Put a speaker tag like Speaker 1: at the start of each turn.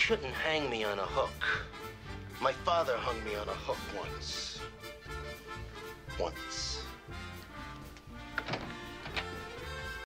Speaker 1: shouldn't hang me on a hook. My father hung me on a hook once. Once.